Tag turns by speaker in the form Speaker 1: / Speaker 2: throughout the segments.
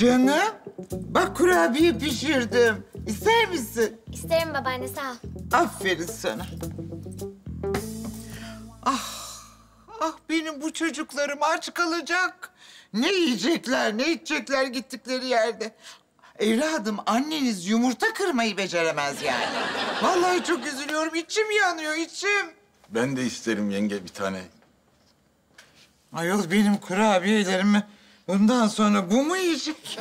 Speaker 1: Canım, bak kurabiye pişirdim. İster misin?
Speaker 2: İsterim babaanne, sağ ol.
Speaker 1: Aferin sana. Ah benim bu çocuklarım aç kalacak. Ne yiyecekler, ne içecekler gittikleri yerde. Evladım, anneniz yumurta kırmayı beceremez yani. Vallahi çok üzülüyorum, içim yanıyor, içim.
Speaker 3: Ben de isterim yenge bir tane.
Speaker 1: Ayol benim kurabiyelerimi bundan sonra bu mu yiyecek?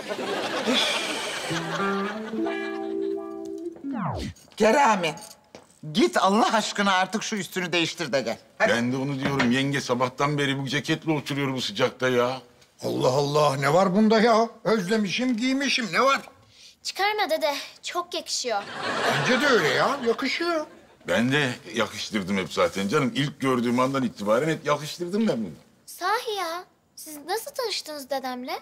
Speaker 1: Kerami, git Allah aşkına artık şu üstünü değiştir de gel. Hadi.
Speaker 3: Ben de onu diyorum yenge, sabahtan beri bu ceketle oturuyor bu sıcakta ya.
Speaker 4: Allah Allah, ne var bunda ya? Özlemişim, giymişim, ne var?
Speaker 2: Çıkarma dede, çok yakışıyor.
Speaker 4: Bence de öyle ya, yakışıyor.
Speaker 3: Ben de yakıştırdım hep zaten canım. İlk gördüğüm andan itibaren hep yakıştırdım ben bunu.
Speaker 2: Sahi ya, siz nasıl tanıştınız dedemle?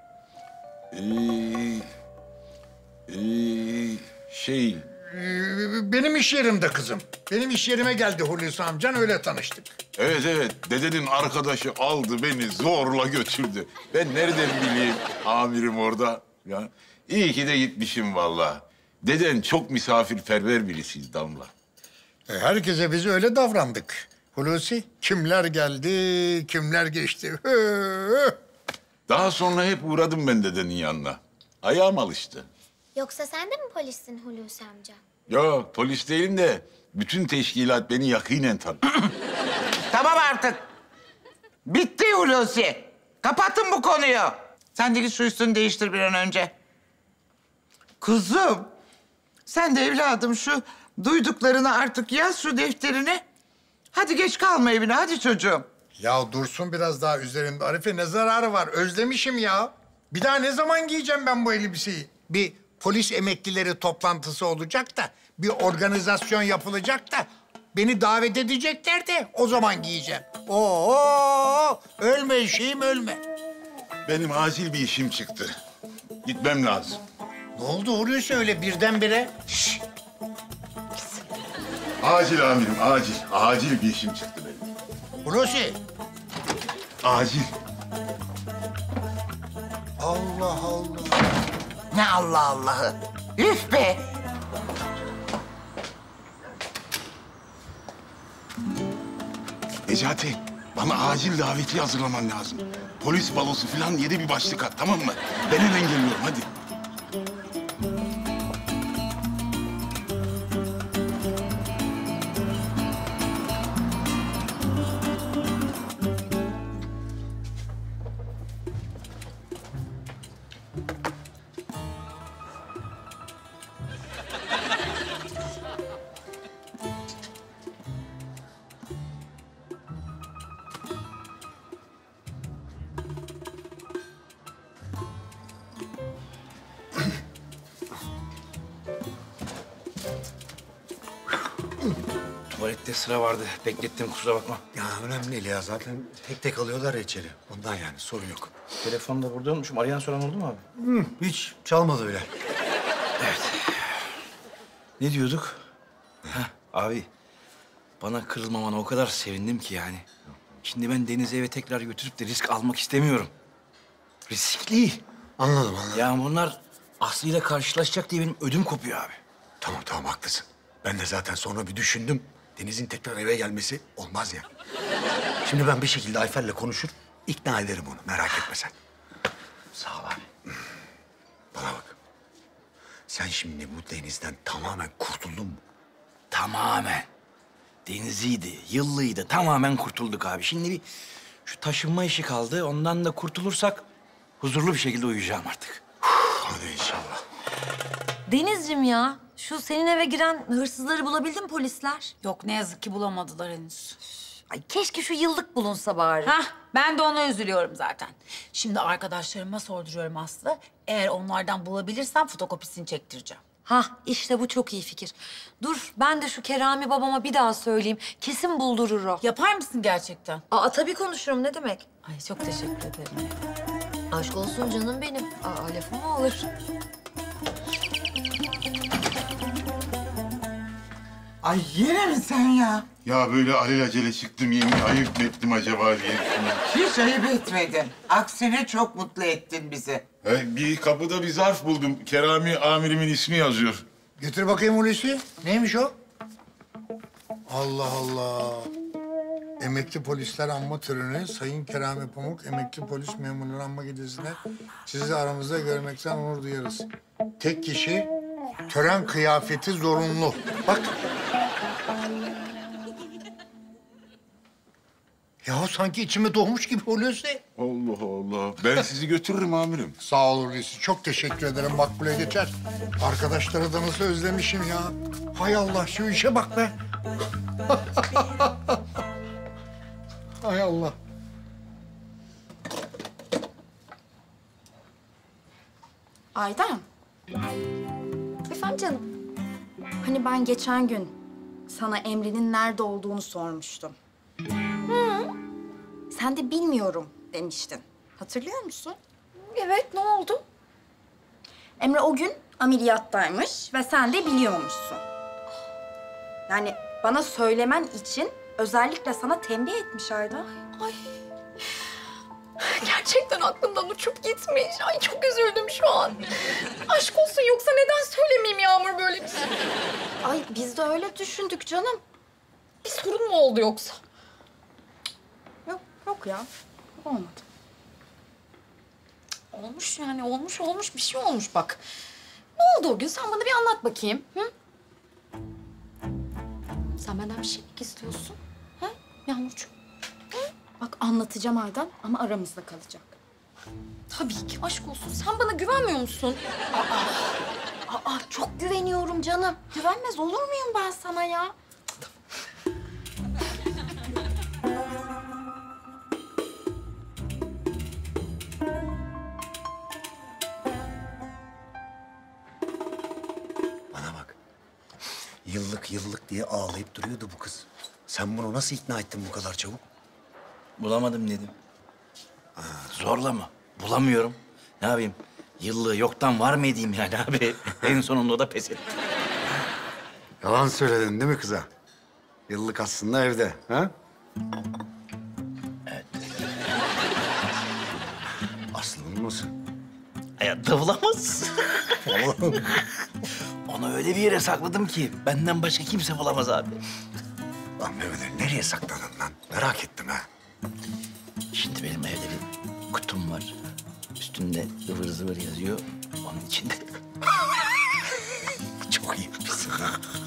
Speaker 3: Şey...
Speaker 4: Benim iş yerimde kızım. Benim iş yerime geldi Hulusi amcan, öyle tanıştık.
Speaker 3: Evet, dedenin arkadaşı aldı beni zorla götürdü. Ben nereden bileyim amirim orada ya. İyi ki de gitmişim vallahi. Deden çok misafirperver birisiyiz Damla.
Speaker 4: Herkese biz öyle davrandık. Hulusi, kimler geldi, kimler geçti.
Speaker 3: Daha sonra hep uğradım ben dedenin yanına. Ayağım alıştı.
Speaker 2: Yoksa sen de mi polissin Hulusi amca?
Speaker 3: Yok, polis değilim de bütün teşkilat beni yakinen tanır.
Speaker 1: Tamam artık. Bitti Hulusi. Kapattım bu konuyu. Sen de git şu üstünü değiştir bir an önce. Kızım, sen de evladım şu duyduklarını artık yaz şu defterine. Hadi geç kalma evine, hadi çocuğum.
Speaker 4: Ya dursun biraz daha üzerinde Arife, ne zararı var? Özlemişim ya. Bir daha ne zaman giyeceğim ben bu elbiseyi? Bir polis emeklileri toplantısı olacak da, bir organizasyon yapılacak da beni davet edecekler de o zaman giyeceğim. Oo, ölme şeyim, ölme.
Speaker 3: Benim acil bir işim çıktı. Gitmem lazım.
Speaker 4: Ne oldu Hulusi öyle birdenbire?
Speaker 3: Şşş! Acil amirim, acil. Acil bir işim çıktı benim.
Speaker 4: Hulusi.
Speaker 3: Acil.
Speaker 4: Allah Allah.
Speaker 1: Ne Allah Allah'ı. Üf be.
Speaker 3: Necati, bana acil daveti hazırlaman lazım. Polis balosu falan yedi bir başlık at, tamam mı? Ben hemen geliyorum, hadi.
Speaker 5: Tuvalette sıra vardı. Beklettim, kusura bakma.
Speaker 6: Ya önemli değil ya. Zaten tek tek alıyorlar ya içeri. Ondan yani sorun yok.
Speaker 5: Telefonu da burada unutmuşum. Arayan soran oldu mu abi?
Speaker 6: Hiç çalmadı bile.
Speaker 5: Ne diyorduk? Heh, abi, bana kırılmamana o kadar sevindim ki yani. Şimdi ben Deniz'i eve tekrar götürüp de risk almak istemiyorum. Riskli.
Speaker 6: Anladım.
Speaker 5: Ya bunlar Aslı ile karşılaşacak diye benim ödüm kopuyor abi.
Speaker 6: Tamam haklısın. Ben de zaten sonra bir düşündüm. Deniz'in tekrar eve gelmesi olmaz ya. Şimdi ben bir şekilde Ayfer'le konuşur, ikna ederim onu. Merak etme sen.
Speaker 5: Sağ ol abi.
Speaker 6: Bana bak. Sen şimdi bu Deniz'den tamamen kurtuldun mu?
Speaker 5: Tamamen. Deniziydi, yıllıydı. Tamamen kurtulduk abi. Şimdi bir şu taşınma işi kaldı. Ondan da kurtulursak huzurlu bir şekilde uyuyacağım artık.
Speaker 6: Hadi inşallah.
Speaker 7: Denizciğim ya, şu senin eve giren hırsızları bulabildin mi polisler?
Speaker 8: Yok, ne yazık ki bulamadılar henüz.
Speaker 7: Ay keşke şu yıllık bulunsa bari.
Speaker 8: Hah, ben de ona üzülüyorum zaten. Şimdi arkadaşlarıma sorduruyorum Aslı. Eğer onlardan bulabilirsem fotokopisini çektireceğim.
Speaker 7: Hah, işte bu çok iyi fikir. Dur, ben de şu Kerami babama bir daha söyleyeyim. Kesin buldurur o.
Speaker 8: Yapar mısın gerçekten?
Speaker 7: Aa, tabii konuşurum, ne demek?
Speaker 8: Ay çok teşekkür ederim.
Speaker 7: Aşk olsun canım benim. Aa, lafım mı olur?
Speaker 1: Ay yine mi sen ya?
Speaker 3: Ya böyle alelacele çıktım yemin ayıp mı ettim acaba diye düşünüyorum.
Speaker 1: Hiç ayıp etmedin. Aksine çok mutlu ettin bizi.
Speaker 3: Bir kapıda bir zarf buldum. Kerami amirimin ismi yazıyor.
Speaker 4: Getir bakayım Hulusi. Neymiş o? Allah Allah. Emekli polisler anma töreni, Sayın Kerami Pamuk, emekli polis memurları anma gecesine sizi aramızda görmekten onur duyarız. Tek kişi, tören kıyafeti zorunlu. Bak. Ya sanki içime doğmuş gibi Hulusi.
Speaker 3: Allah Allah. Ben sizi götürürüm amirim.
Speaker 4: Sağ ol Hulusi. Çok teşekkür ederim. Makbule geçer. Arkadaşları da nasıl özlemişim ya. Hay Allah şu işe bak be. Hay Allah.
Speaker 9: Aydan. Efendim canım. Hani ben geçen gün sana Emre'nin nerede olduğunu sormuştum. Sen de bilmiyorum demiştin. Hatırlıyor musun?
Speaker 2: Evet, ne oldu?
Speaker 9: Emre o gün ameliyattaymış ve sen de biliyormuşsun. Yani bana söylemen için özellikle sana tembih etmiş Aydan.
Speaker 2: Ay. Gerçekten aklımdan uçup gitmiş. Ay çok üzüldüm şu an. Aşk olsun, yoksa neden söylemeyeyim Yağmur böyle bir şey?
Speaker 9: Ay biz de öyle düşündük canım.
Speaker 2: Bir sorun mu oldu yoksa?
Speaker 9: Yok, yok ya. Olmadı.
Speaker 2: Olmuş yani, olmuş. Bir şey olmuş bak. Ne oldu o gün? Sen bana bir anlat bakayım. Hı? Sen benden bir şey mi istiyorsun? Ha? Yağmurcuğum.
Speaker 9: Bak anlatacağım Aydan ama aramızda kalacak.
Speaker 2: Tabii ki, aşk olsun. Sen bana güvenmiyor musun?
Speaker 9: Aa çok güveniyorum canım. Güvenmez olur muyum ben sana ya?
Speaker 6: Bana bak. Yıllık diye ağlayıp duruyordu bu kız. Sen bunu nasıl ikna ettin bu kadar çabuk?
Speaker 5: Bulamadım dedim. Zorla mı? Bulamıyorum. Ne yapayım? Yıllığı yoktan var mı edeyim yani abi? En sonunda o da pes etti.
Speaker 6: Yalan söyledin değil mi kıza? Yıllık aslında evde, ha?
Speaker 5: Evet.
Speaker 6: Aslında nasıl?
Speaker 5: Hayatta bulamaz. Onu öyle bir yere sakladım ki benden başka kimse bulamaz abi.
Speaker 6: Lan Mehmet Ali, nereye sakladın lan? Merak ettim ha.
Speaker 5: Şimdi benim evde bir kutum var. Üstünde ıvır zıvır yazıyor. Onun içinde.
Speaker 6: Çok iyi yapmışsın ha.